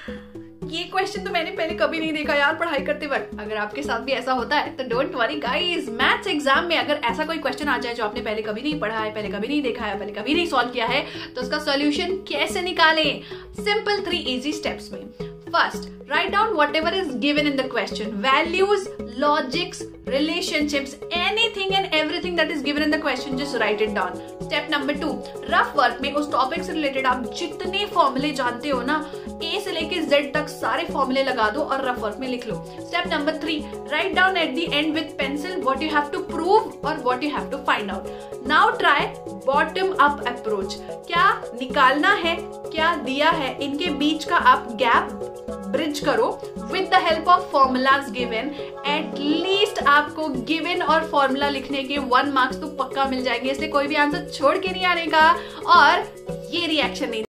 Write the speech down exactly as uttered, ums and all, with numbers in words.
ये क्वेश्चन तो मैंने पहले कभी नहीं देखा यार पढ़ाई करते वक्त। अगर आपके साथ भी ऐसा होता है तो don't worry guys, maths exam में अगर ऐसा कोई क्वेश्चन आ जाए जो आपने पहले कभी नहीं पढ़ा है, पहले कभी नहीं देखा है, पहले कभी नहीं सॉल्व किया है, तो उसका सॉल्यूशन कैसे निकालें? सिंपल थ्री इजी स्टेप्स में। First, write down whatever is given in the question. Values, logics, relationships, anything and everything that is given in the question, just write it down. Step number two, rough work में उस topic से related आप जितने फॉर्मूले जानते हो ना, ए से लेके जेड तक सारे फॉर्मूले लगा दो और रफ वर्क में लिख लो। Step number three, write down at the end with pencil what you have to prove और what you have to find out. Now try bottom up approach. क्या निकालना है, क्या दिया है, इनके बीच का आप गैप ब्रिज करो with the help of formulas given. At least आपको गिवन और फॉर्मूला लिखने के वन मार्क्स तो पक्का मिल जाएंगे, इसलिए कोई भी आंसर छोड़ के नहीं आने का और ये रिएक्शन नहीं